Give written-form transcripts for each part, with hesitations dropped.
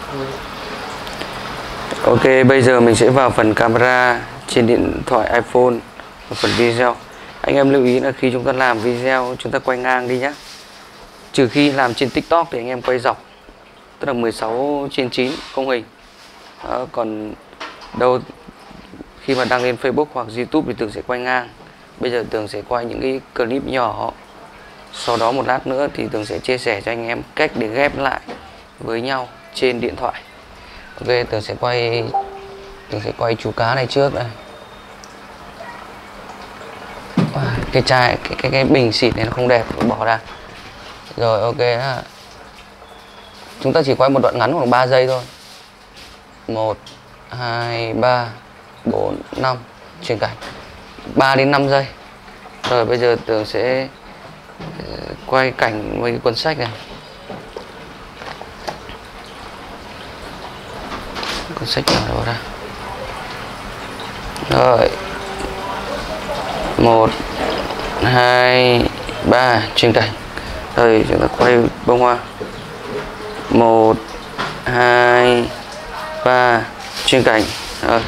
Ok, bây giờ mình sẽ vào phần camera trên điện thoại iPhone và phần video. Anh em lưu ý là khi chúng ta làm video chúng ta quay ngang đi nhé. Trừ khi làm trên TikTok thì anh em quay dọc, tức là 16:9 khung hình. Đó, còn đâu khi mà đăng lên Facebook hoặc YouTube thì Tường sẽ quay ngang. Bây giờ Tường sẽ quay những cái clip nhỏ. Sau đó một lát nữa thì Tường sẽ chia sẻ cho anh em cách để ghép lại với nhau trên điện thoại. Ok, Tường sẽ quay chú cá này trước đây. Cái chai cái bình xịt này nó không đẹp, bỏ ra. Rồi ok ha. Chúng ta chỉ quay một đoạn ngắn khoảng 3 giây thôi. 1 2 3 4 5 chuyển cảnh 3 đến 5 giây. Rồi bây giờ Tường sẽ quay cảnh với cái cuốn sách này. Cuốn sách nào đâu ra. Rồi 1 2 3 chuyển cảnh. Rồi chúng ta quay bông hoa. 1 2 3 chuyển cảnh. Rồi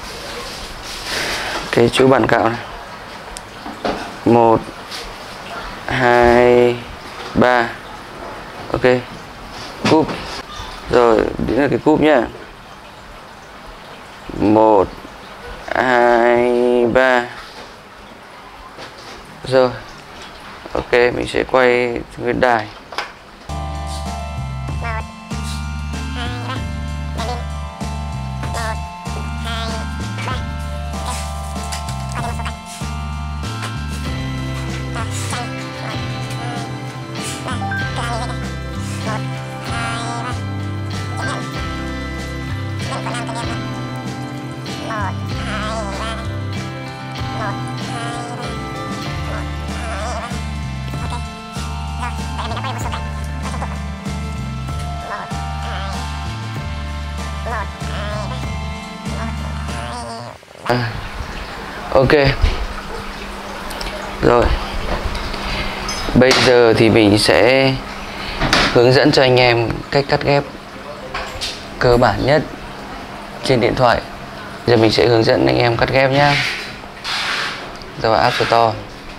cái chú bản cạo này. 1 2 3. Ok, cúp. Rồi đến là cái cúp nhá. 1 2 3. Rồi ok, mình sẽ quay nguyên đài. Ok. Rồi bây giờ thì mình sẽ hướng dẫn cho anh em cách cắt ghép cơ bản nhất trên điện thoại. Giờ mình sẽ hướng dẫn anh em cắt ghép nhé. Rồi App Store,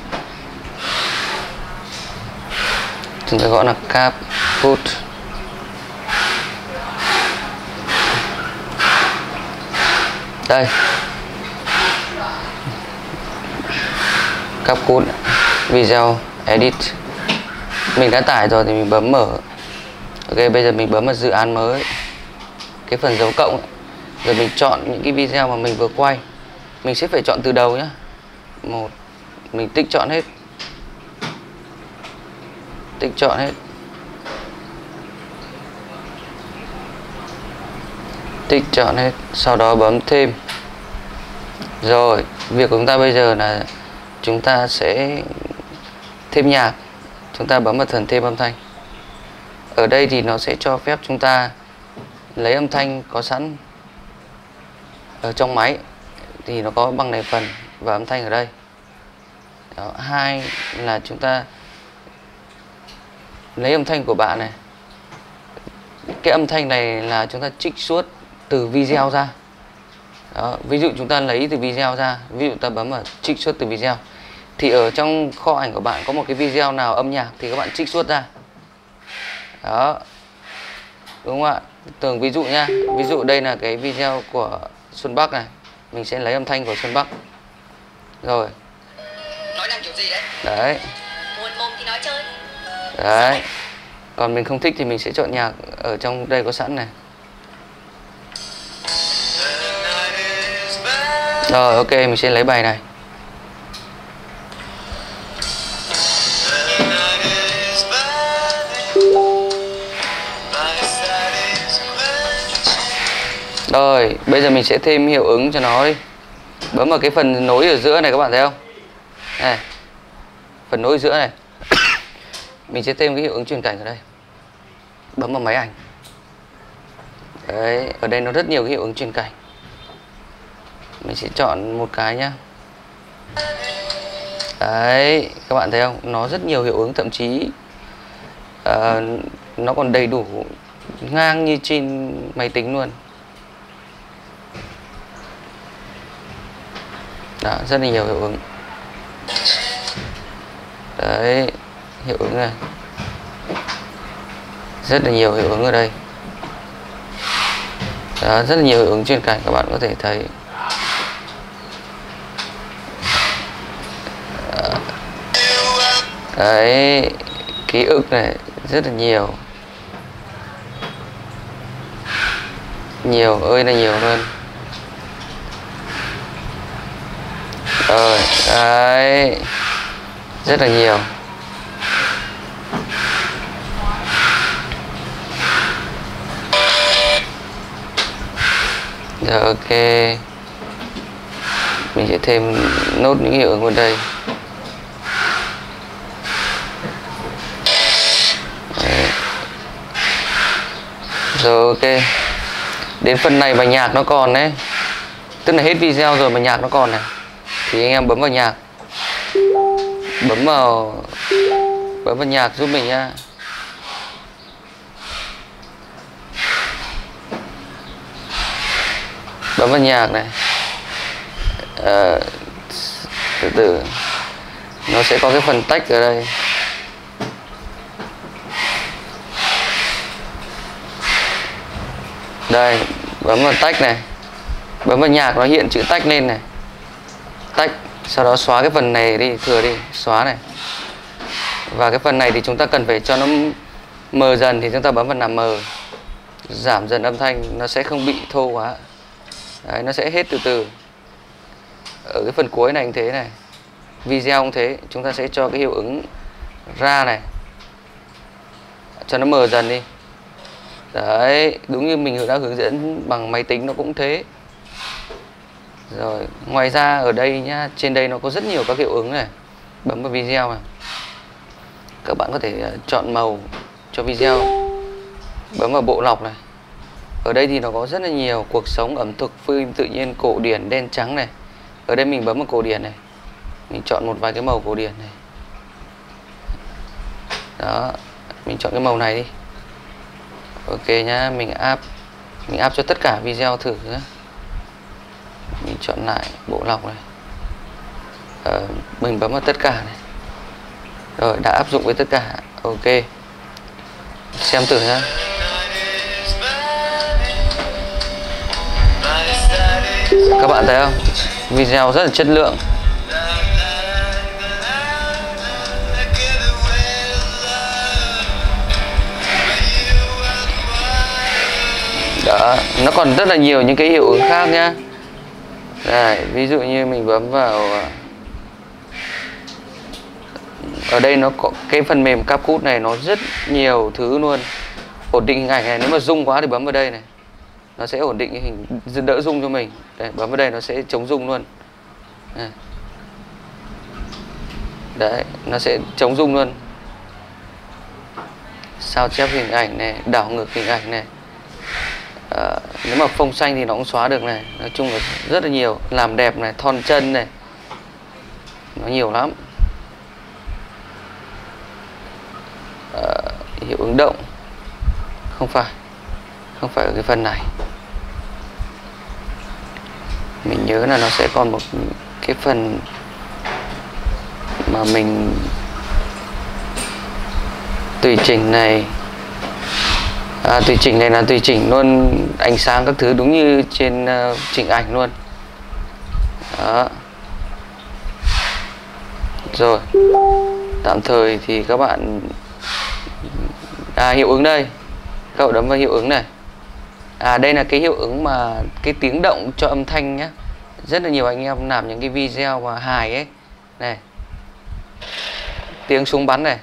chúng ta gọi là CapCut. Đây, CapCut Video Edit. Mình đã tải rồi thì mình bấm mở. Ok, bây giờ mình bấm vào dự án mới, cái phần dấu cộng ấy. Rồi mình chọn những cái video mà mình vừa quay. Mình sẽ phải chọn từ đầu nhé. Mình tích chọn hết. Tích chọn hết. Tích chọn hết. Sau đó bấm thêm. Rồi, việc của chúng ta bây giờ là chúng ta sẽ thêm nhạc. Chúng ta bấm vào phần thêm âm thanh. Ở đây thì nó sẽ cho phép chúng ta lấy âm thanh có sẵn ở trong máy, thì nó có bằng này phần và âm thanh ở đây. Đó. Hai là chúng ta lấy âm thanh của bạn này. Cái âm thanh này là chúng ta trích xuất từ video ra. Đó. Ví dụ chúng ta lấy từ video ra, ví dụ ta bấm vào trích xuất từ video, thì ở trong kho ảnh của bạn có một cái video nào âm nhạc thì các bạn trích xuất ra. Đó, đúng không ạ? Tưởng ví dụ nha, ví dụ đây là cái video của Xuân Bắc này, mình sẽ lấy âm thanh của Xuân Bắc. Rồi. Nói năng kiểu gì đấy? Đấy. Buồn mồm thì nói chơi. Đấy. Còn mình không thích thì mình sẽ chọn nhạc ở trong đây có sẵn này. Rồi ok, mình sẽ lấy bài này. Rồi, bây giờ mình sẽ thêm hiệu ứng cho nó đi. Bấm vào cái phần nối ở giữa này, các bạn thấy không? Này, phần nối ở giữa này. Mình sẽ thêm cái hiệu ứng truyền cảnh ở đây. Bấm vào máy ảnh. Đấy, ở đây nó rất nhiều cái hiệu ứng truyền cảnh. Mình sẽ chọn một cái nhá. Đấy, các bạn thấy không? Nó rất nhiều hiệu ứng, thậm chí nó còn đầy đủ ngang như trên máy tính luôn. Đó, rất là nhiều hiệu ứng. Đấy, hiệu ứng này. Rất là nhiều hiệu ứng ở đây. Đó, rất là nhiều hiệu ứng trên cảnh, các bạn có thể thấy. Đấy, ký ức này rất là nhiều. Nhiều ơi là nhiều luôn. Rồi, đấy, rất là nhiều. Rồi, ok. Mình sẽ thêm nốt những hiệu ứng vào đây. Đấy. Rồi, ok. Đến phần này bài nhạc nó còn đấy. Tức là hết video rồi mà nhạc nó còn này. Thì anh em bấm vào nhạc. Bấm vào nhạc giúp mình nha. Bấm vào nhạc này. Từ từ. Nó sẽ có cái phần tách ở đây. Đây, bấm vào tách này. Bấm vào nhạc nó hiện chữ tách lên này. Tách, sau đó xóa cái phần này đi, thừa đi, xóa này. Và cái phần này thì chúng ta cần phải cho nó mờ dần, thì chúng ta bấm vào làm mờ. Giảm dần âm thanh, nó sẽ không bị thô quá. Đấy, nó sẽ hết từ từ. Ở cái phần cuối này cũng thế này. Video cũng thế, chúng ta sẽ cho cái hiệu ứng ra này, cho nó mờ dần đi. Đấy, đúng như mình đã hướng dẫn bằng máy tính nó cũng thế. Rồi, ngoài ra ở đây nhá, trên đây nó có rất nhiều các hiệu ứng này. Bấm vào video này. Các bạn có thể chọn màu cho video. Bấm vào bộ lọc này. Ở đây thì nó có rất là nhiều cuộc sống, ẩm thực, phim tự nhiên, cổ điển, đen trắng này. Ở đây mình bấm vào cổ điển này. Mình chọn một vài cái màu cổ điển này. Đó, mình chọn cái màu này đi. Ok nhá, mình áp cho tất cả video thử nhé. Mình chọn lại bộ lọc này. Mình bấm vào tất cả này. Rồi, đã áp dụng với tất cả. Ok. Xem thử nhá. Các bạn thấy không? Video rất là chất lượng. Đó, nó còn rất là nhiều những cái hiệu ứng khác nhá. Đây, ví dụ như mình bấm vào, ở đây nó có cái phần mềm CapCut này, nó rất nhiều thứ luôn. Ổn định hình ảnh này, nếu mà rung quá thì bấm vào đây này, nó sẽ ổn định cái hình, đỡ rung cho mình. Đây, bấm vào đây nó sẽ chống rung luôn. Đấy, nó sẽ chống rung luôn. Sao chép hình ảnh này, đảo ngược hình ảnh này. Nếu mà phông xanh thì nó cũng xóa được này. Nói chung là rất là nhiều. Làm đẹp này, thon chân này, nó nhiều lắm. Hiệu ứng động. Không phải ở cái phần này. Mình nhớ là nó sẽ còn một cái phần mà mình tùy chỉnh này. Tùy chỉnh này là tùy chỉnh luôn ánh sáng các thứ, đúng như trên chỉnh ảnh luôn. Đó. Rồi, tạm thời thì các bạn hiệu ứng đây, các bạn bấm vào hiệu ứng này. Đây là cái hiệu ứng mà cái tiếng động cho âm thanh nhé. Rất là nhiều anh em làm những cái video mà hài ấy này, tiếng súng bắn này,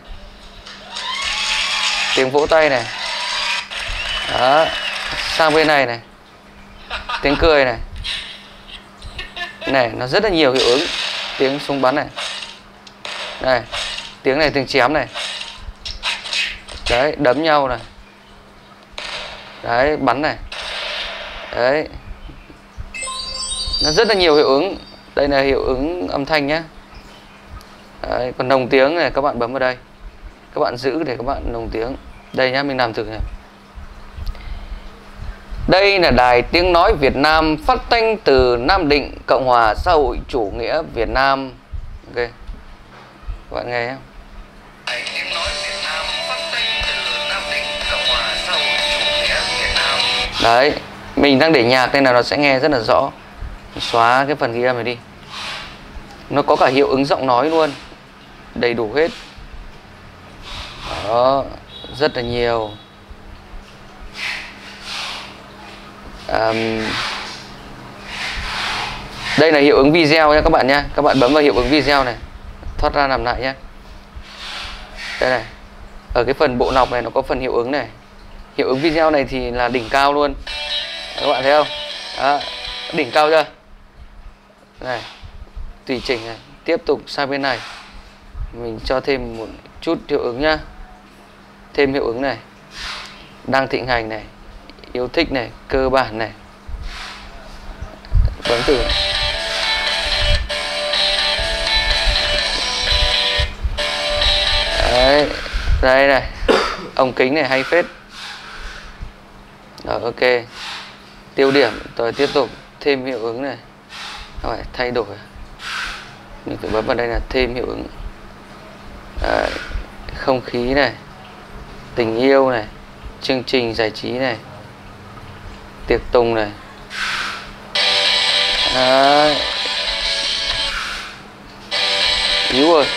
tiếng vỗ tay này. Đó, sang bên này này, tiếng cười này. Này, nó rất là nhiều hiệu ứng. Tiếng súng bắn này. Này, tiếng này tiếng chém này. Đấy, đấm nhau này. Đấy, bắn này. Đấy. Nó rất là nhiều hiệu ứng. Đây là hiệu ứng âm thanh nhé. Đấy, còn nồng tiếng này, các bạn bấm vào đây. Các bạn giữ để các bạn nồng tiếng. Đây nhá, mình làm thử này. Đây là đài tiếng nói Việt Nam phát thanh từ Nam Định, Cộng hòa xã hội chủ nghĩa Việt Nam. Ok, các bạn nghe không? Đài tiếng nói Việt Nam phát thanh từ Nam Định, Cộng hòa xã hội chủ nghĩa Việt Nam. Đấy, mình đang để nhạc nên là nó sẽ nghe rất là rõ. Xóa cái phần ghi âm này đi. Nó có cả hiệu ứng giọng nói luôn, đầy đủ hết. Đó, rất là nhiều. Đây là hiệu ứng video nha các bạn nha. Các bạn bấm vào hiệu ứng video này, thoát ra làm lại nhé. Đây này, ở cái phần bộ lọc này nó có phần hiệu ứng này. Hiệu ứng video này thì là đỉnh cao luôn. Các bạn thấy không? Đó, đỉnh cao chưa? Này, tùy chỉnh này. Tiếp tục sang bên này, mình cho thêm một chút hiệu ứng nhá. Thêm hiệu ứng này, đang thịnh hành này, yêu thích này, cơ bản này. Bấm thử này. Đấy, đây này, ống kính này hay phết. Rồi, ok. Tiêu điểm, rồi tiếp tục thêm hiệu ứng này. Rồi, thay đổi. Mình phải bấm vào đây là thêm hiệu ứng. Đấy, không khí này, tình yêu này, chương trình giải trí này, tiệc tùng này. Đấy. Yếu rồi.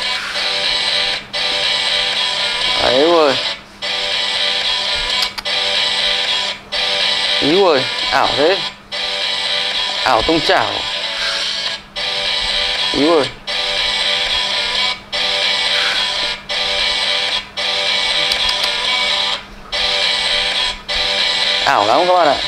Đấy rồi. Yếu rồi, ảo thế. Ảo tung chảo. Yếu rồi. Ảo lắm các bạn ạ.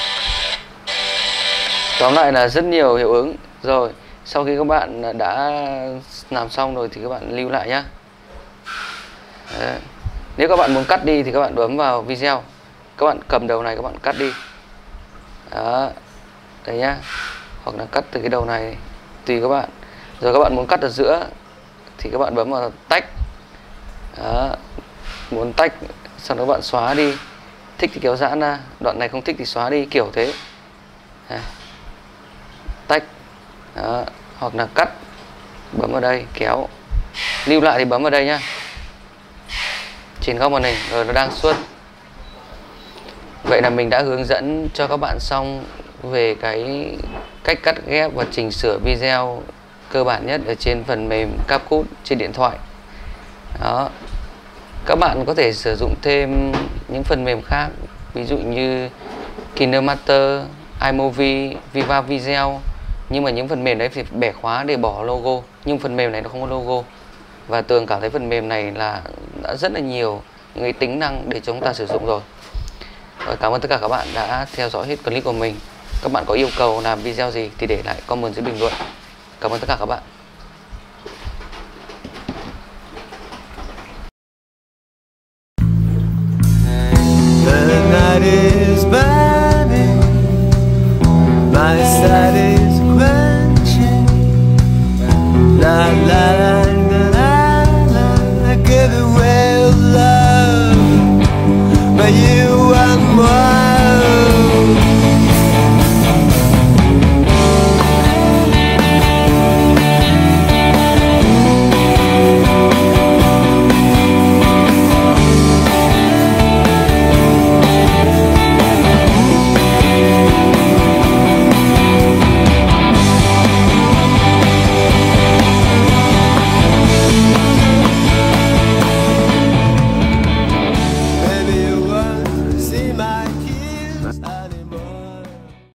Tóm lại là rất nhiều hiệu ứng. Rồi, sau khi các bạn đã làm xong rồi thì các bạn lưu lại nhá. Đấy. Nếu các bạn muốn cắt đi thì các bạn bấm vào video. Các bạn cầm đầu này các bạn cắt đi. Đó. Đấy nhá. Hoặc là cắt từ cái đầu này, tùy các bạn. Rồi các bạn muốn cắt ở giữa thì các bạn bấm vào tách. Đó. Muốn tách, sau đó các bạn xóa đi. Thích thì kéo giãn ra, đoạn này không thích thì xóa đi, kiểu thế. Đây. Tách. Đó. Hoặc là cắt, bấm vào đây, kéo. Lưu lại thì bấm vào đây nhá. Trên góc màn hình, rồi nó đang xuất. Vậy là mình đã hướng dẫn cho các bạn xong về cái cách cắt ghép và chỉnh sửa video cơ bản nhất ở trên phần mềm CapCut trên điện thoại. Đó. Các bạn có thể sử dụng thêm những phần mềm khác, ví dụ như KineMaster, iMovie, Viva Video. Nhưng mà những phần mềm đấy thì bẻ khóa để bỏ logo. Nhưng phần mềm này nó không có logo. Và Tường cảm thấy phần mềm này là đã rất là nhiều những cái tính năng để chúng ta sử dụng rồi. Rồi, cảm ơn tất cả các bạn đã theo dõi hết clip của mình. Các bạn có yêu cầu làm video gì thì để lại comment dưới bình luận. Cảm ơn tất cả các bạn.